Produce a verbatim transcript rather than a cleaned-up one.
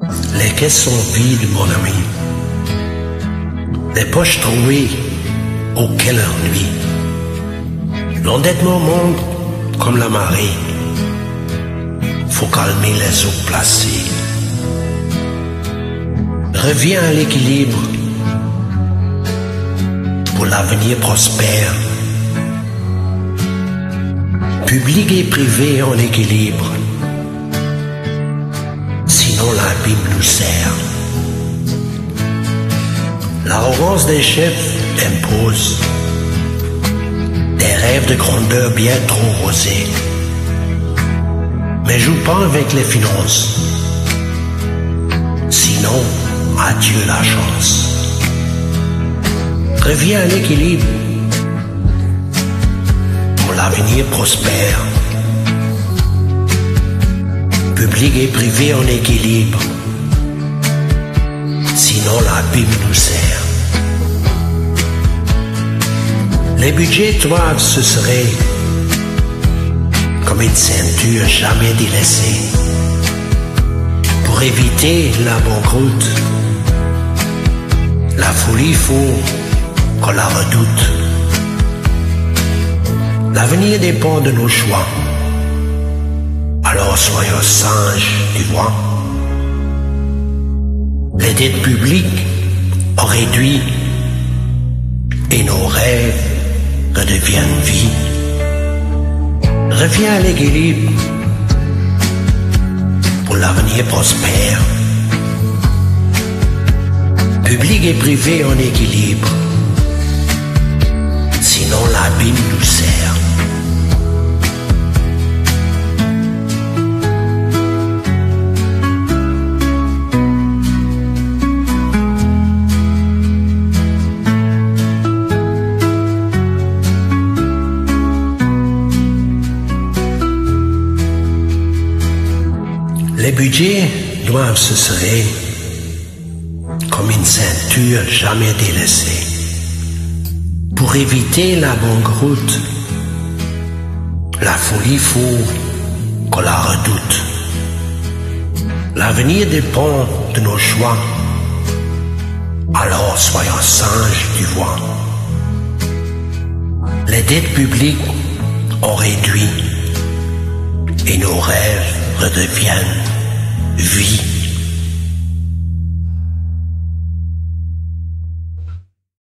Les caisses sont vides, mon ami. Les poches trouées, auquel ennui. L'endettement monte comme la marée. Faut calmer les eaux placées. Reviens à l'équilibre pour l'avenir prospère. Public et privé en équilibre, sinon l'abîme nous sert. L'arrogance des chefs impose des rêves de grandeur bien trop rosés. Mais joue pas avec les finances, sinon adieu la chance. Reviens à l'équilibre pour l'avenir prospère. Public et privé en équilibre, sinon l'abîme nous sert. Les budgets doivent se serrer comme une ceinture jamais délaissée pour éviter la banqueroute. La folie faut qu'on la redoute. L'avenir dépend de nos choix. Alors soyons sages, tu vois. Les dettes publiques ont réduit et nos rêves redeviennent vie. Reviens à l'équilibre pour l'avenir prospère. Public et privé en équilibre, sinon l'abîme nous sert. Les budgets doivent se serrer comme une ceinture jamais délaissée pour éviter la banqueroute. La folie faut qu'on la redoute. L'avenir dépend de nos choix. Alors soyons sages, tu vois. Les dettes publiques ont réduit et nos rêves redeviennent vie.